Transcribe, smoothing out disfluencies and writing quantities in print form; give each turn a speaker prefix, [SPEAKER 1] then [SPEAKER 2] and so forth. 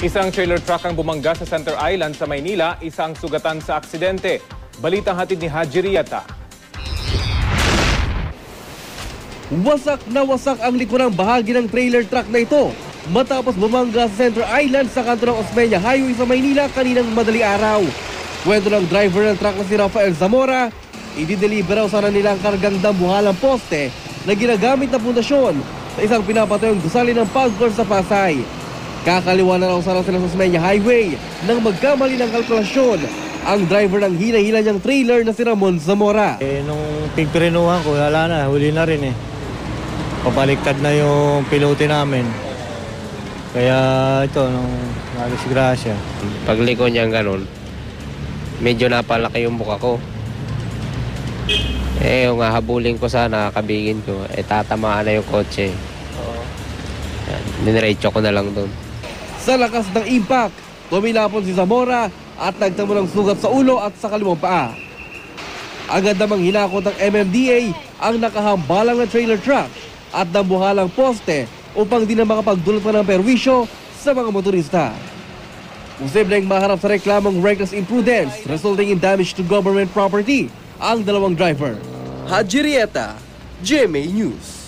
[SPEAKER 1] Isang trailer truck ang bumangga sa Center Island sa Maynila, isang sugatan sa aksidente. Balitang hatid ni Haji Riata.
[SPEAKER 2] Wasak na wasak ang likurang bahagi ng trailer truck na ito matapos bumangga sa Center Island sa kanto ng Osmeña Highway sa Maynila kaninang madali araw. Kwento ng driver ng truck na si Rafael Zamora, i-deliver raw sana nilang kargang dambuhalang poste na ginagamit na pundasyon sa isang pinapatayong gusali ng Pagcor sa Pasay. Kakaliwa na raw sana sila sa Osmeña Highway nang magkamali ng kalkulasyon ang driver ng hila-hila niyang trailer na si Ramon Zamora.
[SPEAKER 3] Nung pigpirinuhan ko, wala na, huli na rin eh. Papaliktad na yung pilote namin. Kaya ito, nung nagdisgrasya.
[SPEAKER 4] Pagliko niya ganun, medyo napalaki yung buka ko. Yung hahabulin ko sana, kabigin ko, tatamaan na yung kotse. Diniretso ko na lang doon.
[SPEAKER 2] Sa lakas ng impact, tumilapon si Zamora at nagtamo ng sugat sa ulo at sa kaliwang paa. Agad namang hinakot ng MMDA ang nakahambalang na trailer truck at dambuhalang poste upang di na makapagdulot pa ng perwisyo sa mga motorista. Posibleng maharap sa reklamong reckless imprudence resulting in damage to government property ang dalawang driver. Haji Rieta, GMA News.